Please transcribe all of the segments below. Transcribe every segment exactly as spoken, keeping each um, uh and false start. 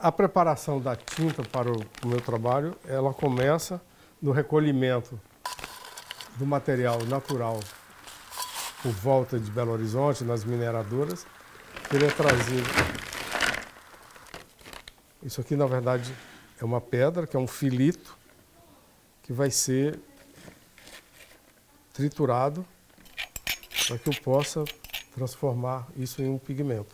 A preparação da tinta para o meu trabalho, ela começa no recolhimento do material natural por volta de Belo Horizonte, nas mineradoras. Ele é trazido... Isso aqui, na verdade, é uma pedra, que é um filito, que vai ser triturado para que eu possa transformar isso em um pigmento.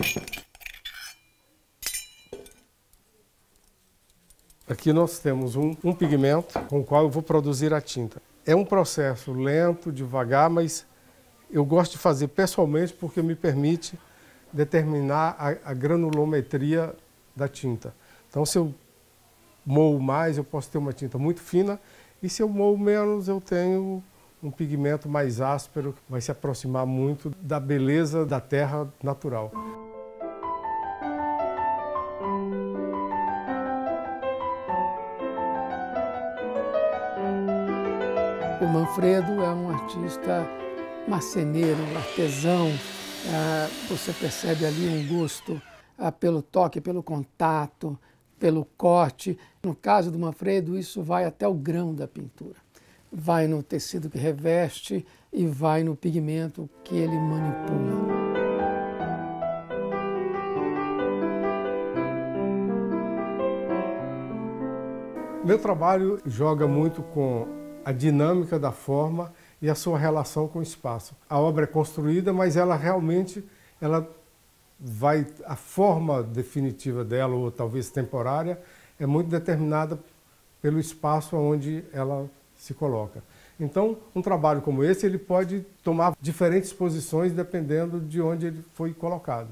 Aqui nós temos um, um pigmento com o qual eu vou produzir a tinta. É um processo lento, devagar, mas eu gosto de fazer pessoalmente porque me permite determinar a, a granulometria da tinta. Então, se eu moo mais, eu posso ter uma tinta muito fina, e se eu moo menos, eu tenho um pigmento mais áspero, que vai se aproximar muito da beleza da terra natural. O Manfredo é um artista marceneiro, artesão. Você percebe ali um gosto pelo toque, pelo contato, pelo corte. No caso do Manfredo, isso vai até o grão da pintura. Vai no tecido que reveste e vai no pigmento que ele manipula. Meu trabalho joga muito com a dinâmica da forma e a sua relação com o espaço. A obra é construída, mas ela realmente ela vai, a forma definitiva dela, ou talvez temporária, é muito determinada pelo espaço onde ela se coloca. Então, um trabalho como esse, ele pode tomar diferentes posições dependendo de onde ele foi colocado.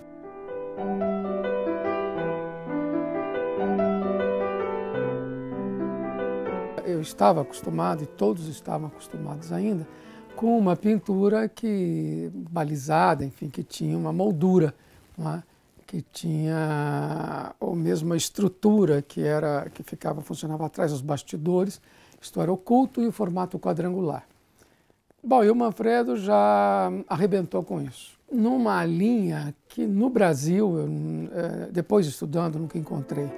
Eu estava acostumado, e todos estavam acostumados ainda, com uma pintura que, balizada, enfim, que tinha uma moldura, não é? Que tinha ou mesmo a estrutura que, era, que ficava, funcionava atrás dos bastidores, isto era oculto, e o formato quadrangular. Bom, e o Manfredo já arrebentou com isso. Numa linha que no Brasil, eu, depois estudando, nunca encontrei.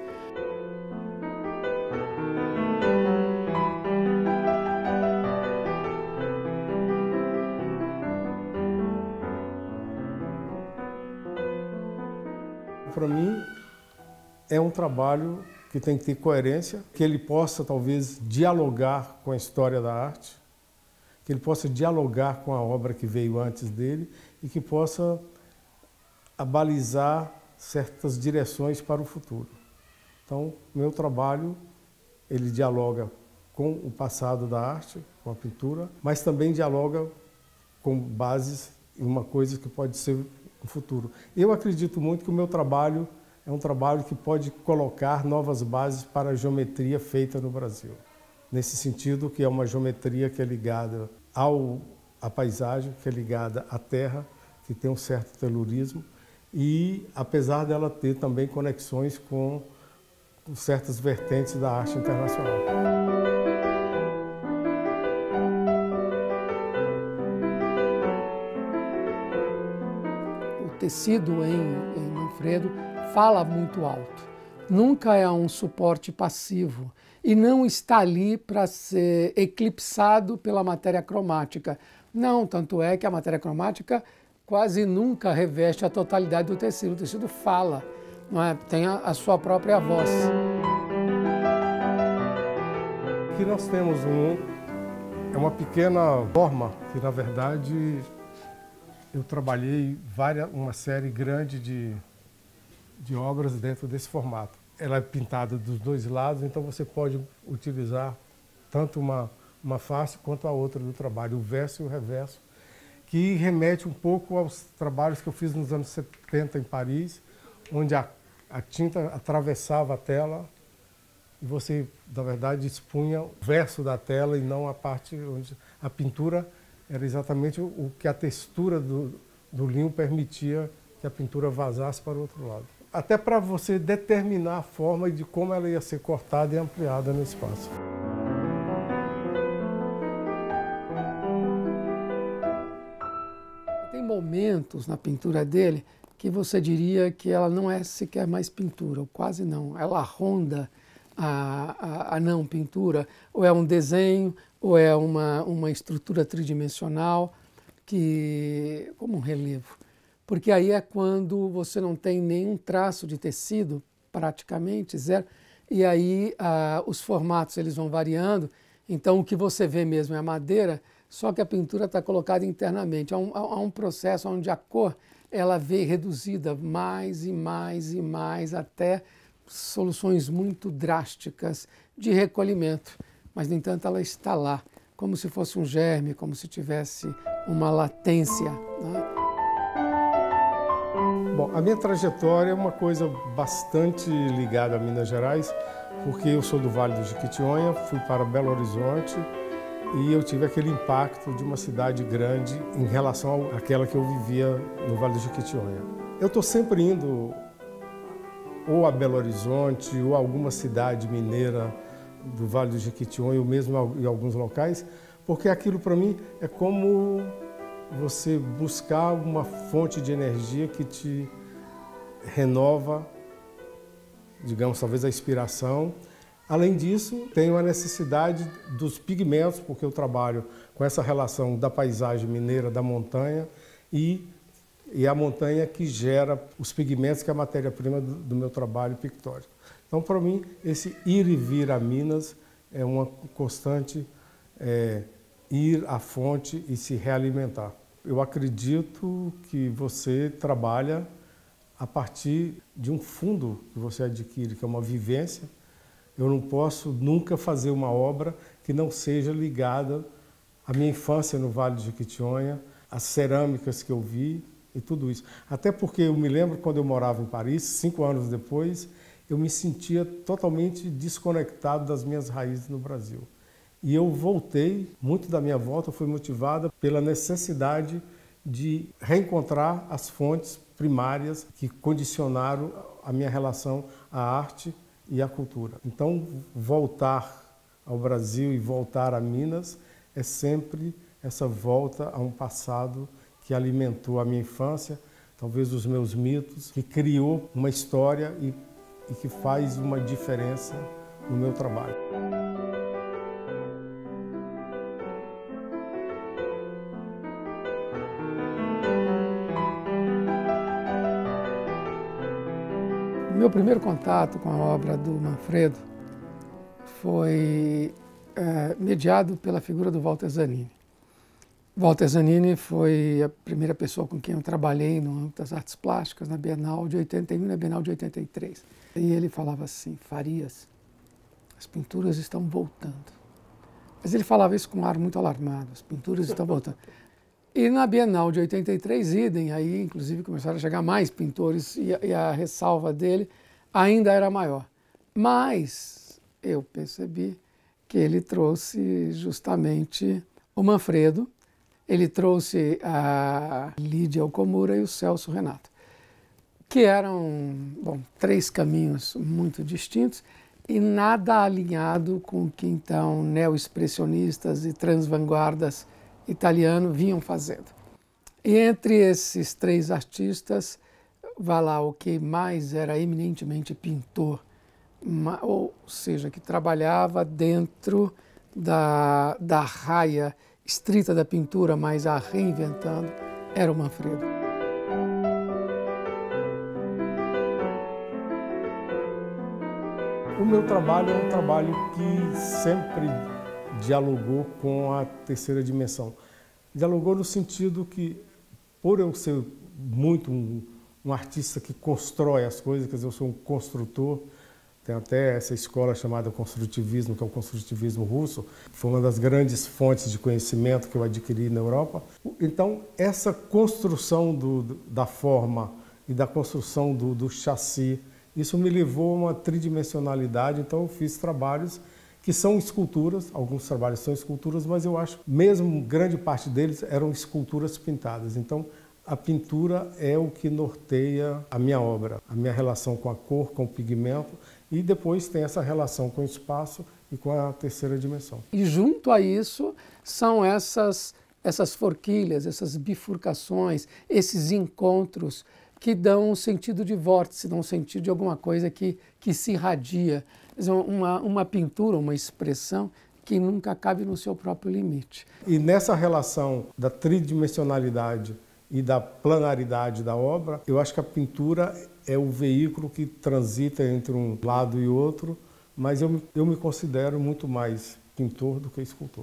Para mim, é um trabalho que tem que ter coerência, que ele possa, talvez, dialogar com a história da arte, que ele possa dialogar com a obra que veio antes dele e que possa abalizar certas direções para o futuro. Então, meu trabalho, ele dialoga com o passado da arte, com a pintura, mas também dialoga com bases em uma coisa que pode ser no futuro. Eu acredito muito que o meu trabalho é um trabalho que pode colocar novas bases para a geometria feita no Brasil. Nesse sentido, que é uma geometria que é ligada ao, à paisagem, que é ligada à terra, que tem um certo telurismo, e apesar dela ter também conexões com, com certas vertentes da arte internacional. O tecido em, em Manfredo fala muito alto. Nunca é um suporte passivo e não está ali para ser eclipsado pela matéria cromática. Não, tanto é que a matéria cromática quase nunca reveste a totalidade do tecido. O tecido fala, não é? Tem a, a sua própria voz. Aqui nós temos um, é uma pequena forma que, na verdade, eu trabalhei várias, uma série grande de, de obras dentro desse formato. Ela é pintada dos dois lados, então você pode utilizar tanto uma, uma face quanto a outra do trabalho, o verso e o reverso, que remete um pouco aos trabalhos que eu fiz nos anos setenta em Paris, onde a, a tinta atravessava a tela e você, na verdade, expunha o verso da tela e não a parte onde a pintura era exatamente o que a textura do, do linho permitia que a pintura vazasse para o outro lado. Até para você determinar a forma de como ela ia ser cortada e ampliada no espaço. Tem momentos na pintura dele que você diria que ela não é sequer mais pintura, ou quase não. Ela ronda a, a, a não pintura, ou é um desenho, ou é uma, uma estrutura tridimensional, que, como um relevo. Porque aí é quando você não tem nenhum traço de tecido, praticamente zero, e aí ah, os formatos eles vão variando, então o que você vê mesmo é a madeira, só que a pintura está colocada internamente. Há um, há um processo onde a cor ela vem reduzida mais e mais e mais até soluções muito drásticas de recolhimento, mas no entanto ela está lá, como se fosse um germe, como se tivesse uma latência, né? Bom, a minha trajetória é uma coisa bastante ligada a Minas Gerais, porque eu sou do Vale do Jequitinhonha, fui para Belo Horizonte e eu tive aquele impacto de uma cidade grande em relação àquela que eu vivia no Vale do Jequitinhonha. Eu estou sempre indo ou a Belo Horizonte ou a alguma cidade mineira do Vale do Jequitinhonha, ou mesmo em alguns locais, porque aquilo para mim é como você buscar uma fonte de energia que te renova, digamos, talvez a inspiração. Além disso, tenho a necessidade dos pigmentos, porque eu trabalho com essa relação da paisagem mineira, da montanha, e, e a montanha que gera os pigmentos, que é a matéria-prima do, do meu trabalho pictórico. Então, para mim, esse ir e vir a Minas é uma constante é, ir à fonte e se realimentar. Eu acredito que você trabalha a partir de um fundo que você adquire, que é uma vivência. Eu não posso nunca fazer uma obra que não seja ligada à minha infância no Vale do Jequitinhonha, às cerâmicas que eu vi e tudo isso. Até porque eu me lembro quando eu morava em Paris, cinco anos depois, eu me sentia totalmente desconectado das minhas raízes no Brasil. E eu voltei, muito da minha volta foi motivada pela necessidade de reencontrar as fontes primárias que condicionaram a minha relação à arte e à cultura. Então, voltar ao Brasil e voltar a Minas é sempre essa volta a um passado que alimentou a minha infância, talvez os meus mitos, que criou uma história e, e que faz uma diferença no meu trabalho. Meu primeiro contato com a obra do Manfredo foi é, mediado pela figura do Walter Zanini. Walter Zanini foi a primeira pessoa com quem eu trabalhei no âmbito das artes plásticas, na Bienal de oitenta e um e na Bienal de oitenta e três. E ele falava assim: Farias, as pinturas estão voltando. Mas ele falava isso com um ar muito alarmado: as pinturas estão voltando. E na Bienal de oitenta e três, idem, aí inclusive começaram a chegar mais pintores e a, e a ressalva dele ainda era maior. Mas eu percebi que ele trouxe justamente o Manfredo, ele trouxe a Lídia Okumura e o Celso Renato, que eram, bom, três caminhos muito distintos e nada alinhado com o que então neo-expressionistas e transvanguardas italiano vinham fazendo. E entre esses três artistas, vai lá, o que mais era eminentemente pintor, ou seja, que trabalhava dentro da, da raia estrita da pintura, mas a reinventando, era o Manfredo. O meu trabalho é um trabalho que sempre dialogou com a terceira dimensão. Dialogou no sentido que, por eu ser muito um, um artista que constrói as coisas, quer dizer, eu sou um construtor, tem até essa escola chamada construtivismo, que é o construtivismo russo, foi uma das grandes fontes de conhecimento que eu adquiri na Europa. Então, essa construção do, da forma e da construção do, do chassi, isso me levou a uma tridimensionalidade, então eu fiz trabalhos que são esculturas, alguns trabalhos são esculturas, mas eu acho que mesmo grande parte deles eram esculturas pintadas. Então, a pintura é o que norteia a minha obra, a minha relação com a cor, com o pigmento, e depois tem essa relação com o espaço e com a terceira dimensão. E junto a isso são essas, essas forquilhas, essas bifurcações, esses encontros que dão um sentido de vórtice, dão um sentido de alguma coisa que, que se irradia. Uma, uma pintura, uma expressão que nunca cabe no seu próprio limite. E nessa relação da tridimensionalidade e da planaridade da obra, eu acho que a pintura é o veículo que transita entre um lado e outro, mas eu, eu me considero muito mais pintor do que escultor.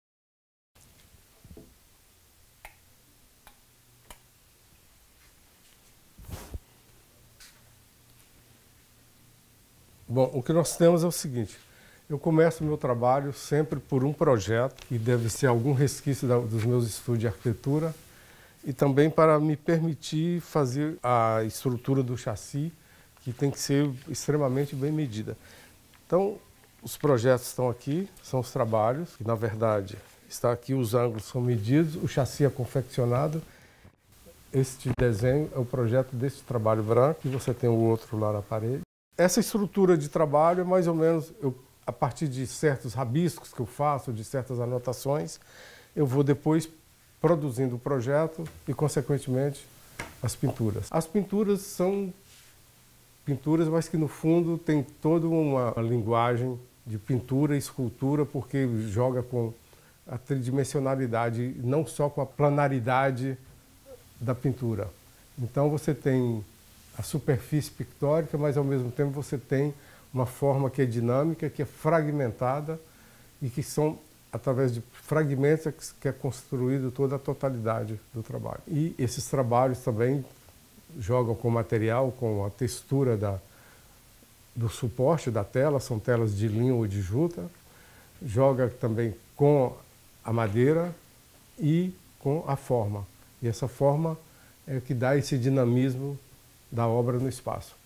Bom, o que nós temos é o seguinte: eu começo o meu trabalho sempre por um projeto, que deve ser algum resquício da, dos meus estudos de arquitetura, e também para me permitir fazer a estrutura do chassi, que tem que ser extremamente bem medida. Então, os projetos estão aqui, são os trabalhos, que na verdade está aqui, os ângulos são medidos, o chassi é confeccionado. Este desenho é o projeto desse trabalho branco, e você tem o outro lá na parede. Essa estrutura de trabalho é mais ou menos, eu, a partir de certos rabiscos que eu faço, de certas anotações, eu vou depois produzindo o projeto e, consequentemente, as pinturas. As pinturas são pinturas, mas que no fundo tem toda uma linguagem de pintura e escultura, porque joga com a tridimensionalidade, não só com a planaridade da pintura. Então você tem a superfície pictórica, mas ao mesmo tempo você tem uma forma que é dinâmica, que é fragmentada e que são, através de fragmentos, que é construído toda a totalidade do trabalho. E esses trabalhos também jogam com o material, com a textura da, do suporte da tela, são telas de linho ou de juta, joga também com a madeira e com a forma. E essa forma é que dá esse dinamismo da obra no espaço.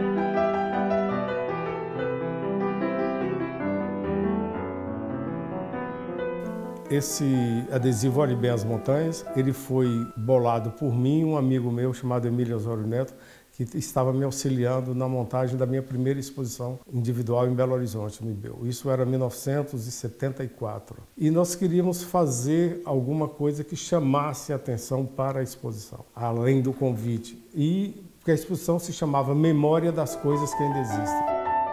Esse adesivo Olhe Bem as Montanhas, ele foi bolado por mim, um amigo meu chamado Emílio Osório Neto, que estava me auxiliando na montagem da minha primeira exposição individual em Belo Horizonte, no I B E U. Isso era mil novecentos e setenta e quatro. E nós queríamos fazer alguma coisa que chamasse a atenção para a exposição, além do convite. E porque a exposição se chamava Memória das Coisas que Ainda Existem.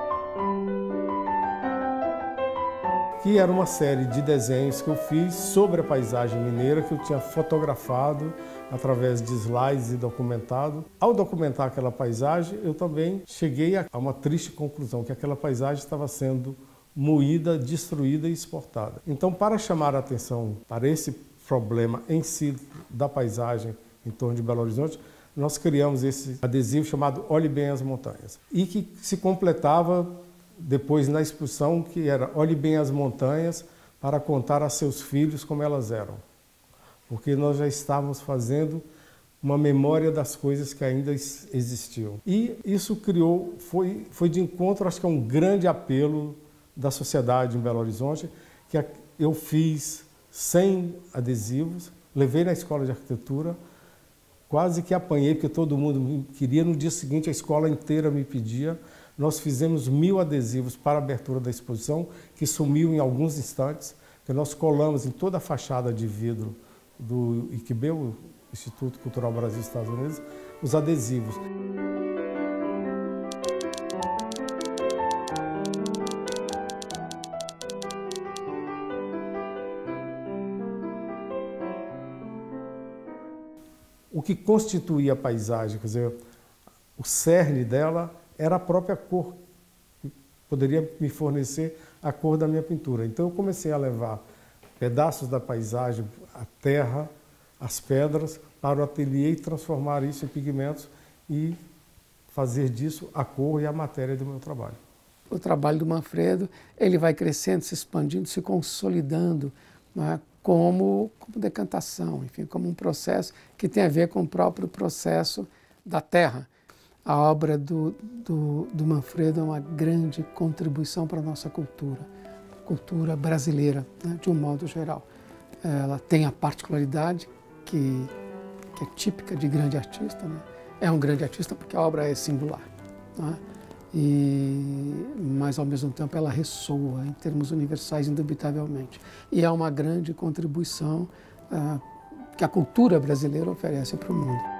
Que era uma série de desenhos que eu fiz sobre a paisagem mineira, que eu tinha fotografado através de slides e documentado. Ao documentar aquela paisagem, eu também cheguei a uma triste conclusão, que aquela paisagem estava sendo moída, destruída e exportada. Então, para chamar a atenção para esse problema em si da paisagem em torno de Belo Horizonte, nós criamos esse adesivo chamado Olhe Bem as Montanhas, e que se completava depois na exposição, que era Olhe Bem as Montanhas para contar a seus filhos como elas eram. Porque nós já estávamos fazendo uma memória das coisas que ainda existiam. E isso criou, foi, foi de encontro, acho que é um grande apelo da sociedade em Belo Horizonte, que eu fiz cem adesivos, levei na escola de arquitetura, quase que apanhei, porque todo mundo me queria. No dia seguinte, a escola inteira me pedia. Nós fizemos mil adesivos para a abertura da exposição, que sumiu em alguns instantes, que nós colamos em toda a fachada de vidro do I C B, o Instituto Cultural Brasil Estados Unidos, os adesivos. O que constituía a paisagem, quer dizer, o cerne dela era a própria cor, que poderia me fornecer a cor da minha pintura. Então eu comecei a levar pedaços da paisagem, a terra, as pedras, para o ateliê e transformar isso em pigmentos e fazer disso a cor e a matéria do meu trabalho. O trabalho do Manfredo, ele vai crescendo, se expandindo, se consolidando, né, como, como decantação, enfim, como um processo que tem a ver com o próprio processo da terra. A obra do, do, do Manfredo é uma grande contribuição para a nossa cultura, cultura brasileira, né, de um modo geral. Ela tem a particularidade que, que é típica de grande artista, né? É um grande artista porque a obra é singular, né? E, mas ao mesmo tempo ela ressoa em termos universais, indubitavelmente. E é uma grande contribuição uh, que a cultura brasileira oferece para o mundo.